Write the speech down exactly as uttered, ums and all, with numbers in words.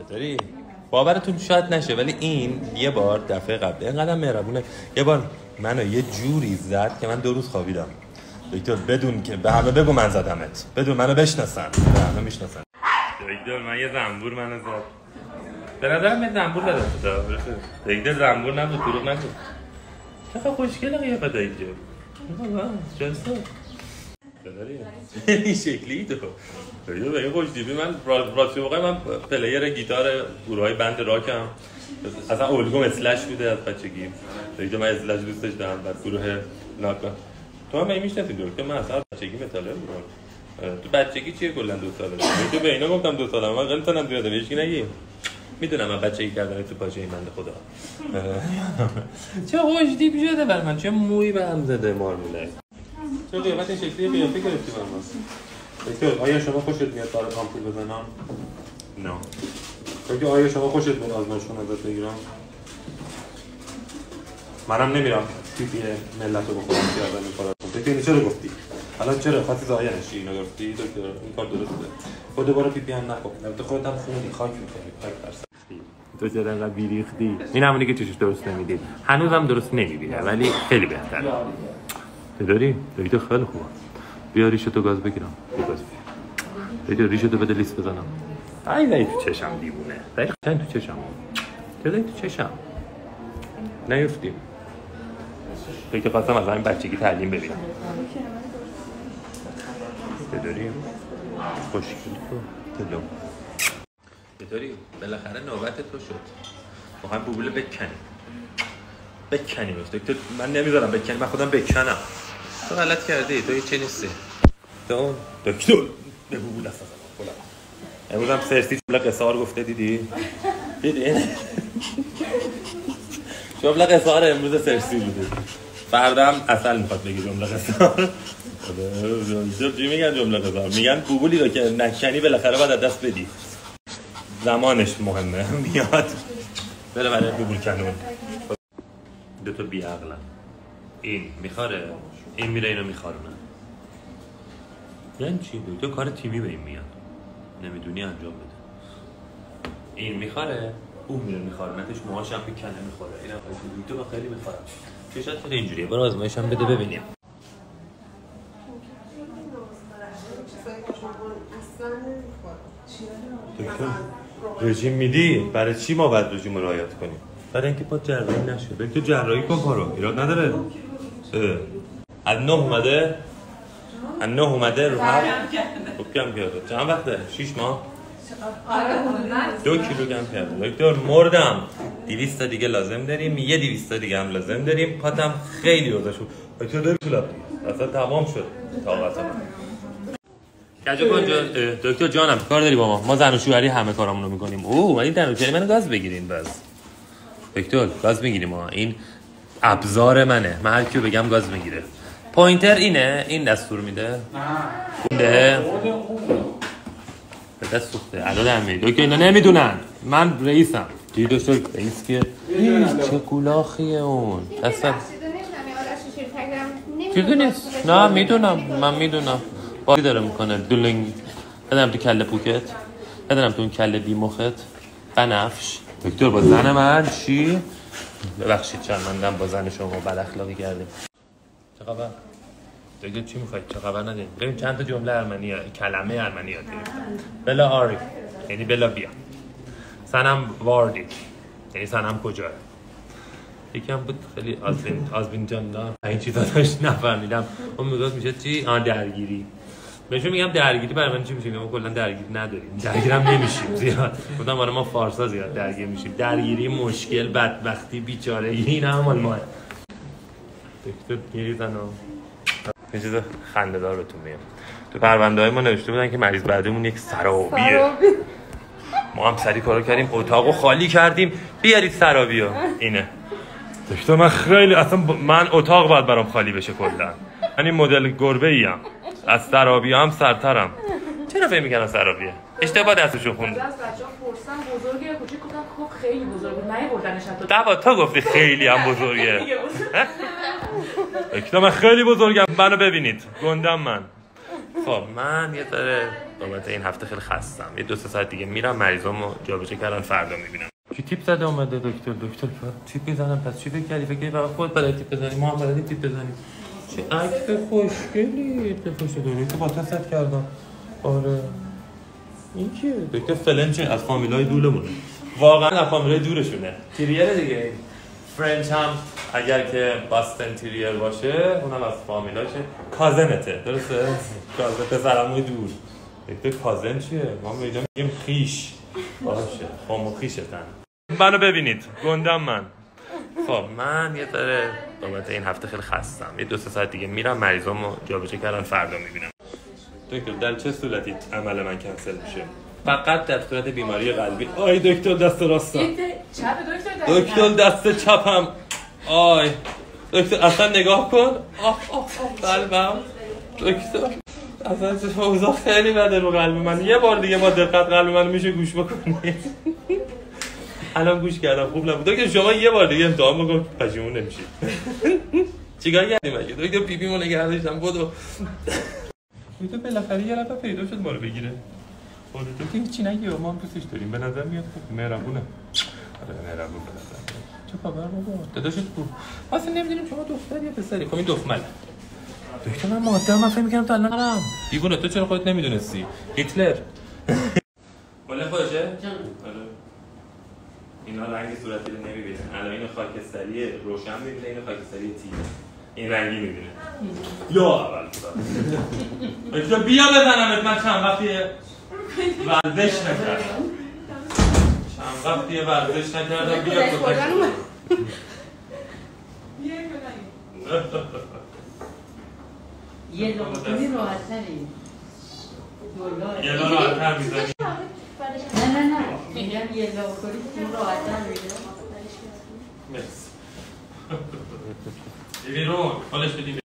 چطوری؟ باورتون شاید نشه ولی این یه بار دفعه قبل اینقدر مهربونه، یه بار منو یه جوری زد که من دو روز خوابیدم. دکتر بدون که به همه بگو من زدمت، بدون منو بشناسن، به همه میشناسن. دکتر من یه زنبور منو زد. به نظرم یه زنبور زد تا دکتر زنبور نبود، دروغ نگو. چقدر خوشگله قیافه دکتر. جلسه. داری؟ این شکلی تو. دکتر به این خوشتیپی من راستی واقعا من پلیر گیتار گروهای بند راکم. اصلا الگوم اسلش بوده از بچگی. دکتر من اسلش دوست داشتم، بعد گروه ناکا. تو هم میشناسی دکتر، من اصلا بچگی متالر بودم. تو بچگی چیه کلا دو ساله؟ تو به اینا گفتم دو سالم، من خیلی تونم زیاده بهش نگی. میدونم من بچگی کردم تو پاچه این بنده خدا. چه خوشتیپ شده بر من، چه مویی به هم زده مارموله. چه قیافت این شکلی قیافه گرفتی من واسه. دکتر آیا شما خوشت میاد برای آمپول بزنم؟ نه. دکتر آیا شما خوشت میاد آزمایش کنم ازت بگیرم؟ منم نمیرم پی پی ملت رو بخورم کردن این کارا. دکتر اینو چرا گفتی؟ الان چرا خاطی ضایع نشی اینو گفتی دکتر؟ این کار درسته. خود دوباره پی پی هم نکن. البته خودت هم خونی خاک می‌کنی. خاک درصد. تو چرا انقدر بیریختی؟ این همونی که چشش درست نمیدید. هنوزم درست نمیبینه ولی خیلی بهتره. داری؟ دکتر خیلی خوبه. بیا ریشتو گاز بگیرم. بیا گاز بگیر. دکتر ریشتو بده لیست بزنم. ای وای تو چشم دیوونه. دقیقاً تو چشم. دقیقاً تو چشم. نیفتی. دکتر خواستم از همین بچگی تعلیم ببینم. داری؟ خوشگلی تو. تلو. داری؟ بالاخره نوبت تو شد. واقعا بوبوله بکنی. بکنیم دکتر، من نمیذارم بکنیم، من خودم بکنم. تو غلط کردی، تو چه نیستی. تو دکتر به بوبول دست بزن. امروز هم سرسی جمله قصار گفته دیدی؟ دیدی؟ جمله قصار امروز سرسی بوده. فردا هم اصل میخواد بگی جمله قصار. چی میگن جمله قصار؟ میگن بوبولی رو که نکنی بالاخره باید دست بدی. زمانش مهمه، میاد. بره برای بوبول کنون. دو تا بیعقلن. این میخاره، این میره اینو میخارونه. یعنی چی؟ دو کار تیمی به این میاد. نمیدونی انجام بده. این میخاره، اون میره میخارونتش، موهاش هم میکنه میخوره. اینم دو تا خیلی میخوره. چشات خیلی اینجوریه. برو آزمایش هم بده ببینیم. دکتر رژیم میدی؟ برای چی ما باید رژیم رو رعایت کنیم؟ برای اینکه پا جراحی نشه. بگی تو جراحی کن کارو، ایراد نداره. از نه اومده؟ از نه اومده رو هفت؟ خب کم کرده. چند وقته؟ شیش ماه؟ دو کیلو کم کرده. دکتر مردم. دویست تا دیگه لازم داریم، یه دویست تا دیگه هم لازم داریم. پاتم خیلی روزه شد. دکتر داری طولاب دیگه. اصلا تمام شد. طاقت من. کجا کنجا دکتر جانم کار داری با ما؟ ما زن و شوهری همه کارامونو میکنیم. اوه ولی زن و شوهری منو گاز بگیرین بس. دکتر گاز میگیریم ما. این ابزار منه. من هر کیو بگم گاز میگیره. پوینتر اینه، این دستور میده. نه. به دست سوخته. الان هم میگه. دکتر اینا نمیدونن. من رئیسم. چی دکتر رئیس کیه؟ چه گولاخیه اون. اصلا چیزی نیست. نه میدونم. من میدونم. بازی داره میکنه. دولنگ. بدم تو کله پوکت. بدم تو اون کله بی مخت. بنفش. دکتر با زن من چی؟ ببخشید شرمندم با زن شما بد اخلاقی کردیم. چه خبر؟ دکتر چی میخواید؟ چه خبر نداریم؟ بریم چند تا جمله ارمنی کلمه ارمنی یاد گرفتیم. بلا آری یعنی بلا بیا. سنم واردی یعنی سنم کجاه؟ یکم بود خیلی آزبین آزبین جان نه این چیزا داشت نفهمیدم. اون میگفت میشه چی؟ آ درگیری. بهشون میگم درگیری برای من چی میشه؟ ما کلا درگیری نداریم. درگیرم نمیشیم زیاد. گفتم آره ما فارسا زیاد درگیر میشیم. درگیری مشکل بدبختی بیچارگی اینا هم مال ما. دکتر گریزنو یه چیز خنده‌دار بهتون میگم. تو پرونده‌های ما نوشته بودن که مریض بعدیمون یک سرابیه. ما هم سری کارو کردیم اتاقو خالی کردیم بیارید سرابیو. اینه. دکتر من خیلی اصلا من اتاق باید برام خالی بشه کلا. من این مدل گربه ایم. از سرابی هم سرترم. چرا فکر میکنن سرابیه؟ اشتباه دستشون خوند. از بچه‌ها پرسیدم بزرگه یا کوچیک گفتن خب خیلی بزرگه. نمی‌بردنش حتی. دوا تا گفتی خیلی هم بزرگه. دکتر من خیلی بزرگم. منو ببینید. گندم من. خب من یه ذره بابت این هفته خیلی خستم. یه دو سه ساعت دیگه میرم مریضامو جابجا کردن فردا میبینم. کی تیپ زده اومده دکتر دکتر تیپ میزنم پس چی فکر کردی؟ فکر کردی فقط خودت برای تیپ بزنی ما هم برای تیپ بزنیم. چه عکس خوشگلی خوش دوری تو با تو ست کردم. آره این کیه؟ دکتر فلنچ از فامیلای دورمونه. واقعا از فامیلای دورشونه. تیریره دیگه. فرنچ هم اگر که باستن تیریر باشه اونم از فامیلاشه. کازنته درسته؟ کازن پسرعموی دور. دکتر کازن چیه؟ ما میگیم میگیم خیش. باشه خام و خیشتن. منو ببینید گندم من. خب من یه ذره بابت این هفته خیلی خستم. یه دو سه ساعت دیگه میرم مریضامو جابجا کردن فردا میبینم. دکتر در چه صورتی عمل من کنسل میشه؟ فقط در صورت بیماری قلبی. آی دکتر دست راستم. چپ دکتر دکتر دست چپم. آی دکتر اصلا نگاه کن. آه آه آه قلبم. دکتر اصلا چه اوضاع خیلی بده رو قلب من. یه بار دیگه با دقت قلب من میشه گوش بکنی. الان گوش کردم خوب نبود. دکتر شما یه بار دیگه امتحان بکن پشیمون نمیشید. چیکار کردیم مگه؟ دکتر پیپیمو نگه داشتم بدو. دکتر بالاخره یه نفر پیدا شد ما رو بگیره. خودت تو هیچی نگی ما هم دوستش داریم. به نظر میاد خوب مهربونه. آره مهربون به نظر میاد. چه خبر بابا؟ داداشت کو؟ اصلا نمیدونیم شما دختری یا پسری. خب این دختمله. دکتر من مادر من فکر می‌کردم تا الان نرم. دیوونه تو چرا خودت نمیدونستی؟ هیتلر. ولی خودشه؟ آره. اینا رنگ صورتی رو نمی‌بینن. الان اینو خاکستری روشن می‌بینه، اینو خاکستری تیره. این رنگی می‌بینه. یا اول خدا. بیا بزنمت من چند وقتیه ورزش نکردم. چند وقتیه ورزش نکردم. بیا کتک. یه لغتونی راحت تری یه لغت راحت تر میزنی؟ نه نه نه میگم یه لغتونی راحت تر میزنی. مرسی. بیرون حالش بدیم.